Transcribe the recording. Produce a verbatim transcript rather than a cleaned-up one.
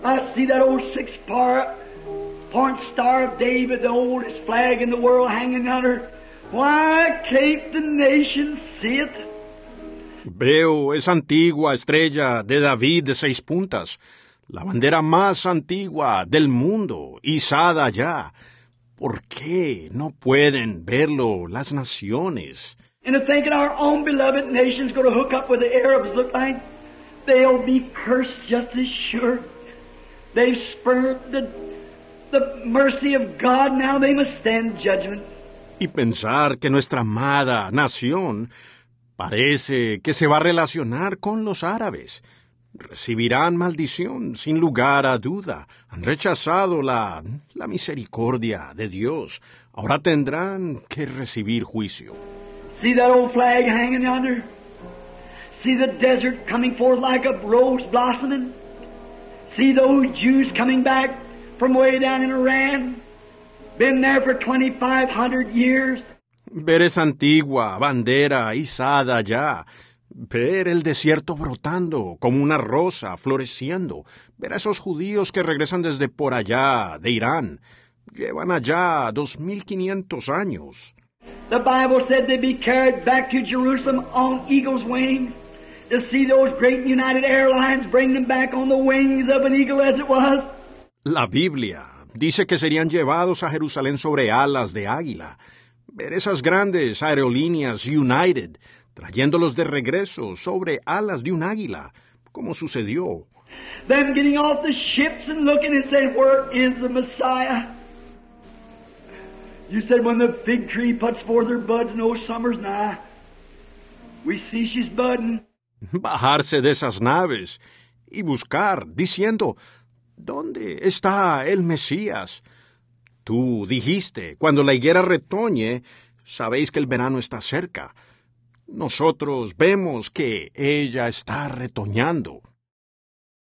I see that old six-point Star of David, the oldest flag in the world, hanging under. Why can't the nation see it? Veo esa antigua estrella de David de seis puntas, la bandera más antigua del mundo, izada allá. ¿Por qué no pueden verlo las naciones? And to think that our own beloved nation's going to hook up with the Arabs, look like they'll be cursed just as sure. They've spurned the, the mercy of God, now they must stand judgment. Y pensar que nuestra amada nación parece que se va a relacionar con los árabes. Recibirán maldición, sin lugar a duda. Han rechazado la, la misericordia de Dios. Ahora tendrán que recibir juicio. See that old flag hanging yonder? See the desert coming forth like a rose blossoming? See those Jews coming back from way down in Iran? Been there for twenty-five hundred years. Ver esa antigua bandera izada allá. Ver el desierto brotando como una rosa floreciendo. Ver a esos judíos que regresan desde por allá de Irán. Llevan allá dos mil quinientos años. The Bible said they'd be carried back to Jerusalem on eagle's wings. To see those great United Airlines bring them back on the wings of an eagle as it was. La Biblia dice que serían llevados a Jerusalén sobre alas de águila. Ver esas grandes aerolíneas United trayéndolos de regreso sobre alas de un águila, como sucedió. Them getting off the ships and looking and saying, where is the Messiah? You said when the fig tree puts forth her buds, no summer's nigh. We see she's budding. Bajarse de esas naves y buscar, diciendo, ¿dónde está el Mesías? Tú dijiste, cuando la higuera retoñe, sabéis que el verano está cerca. Nosotros vemos que ella está retoñando.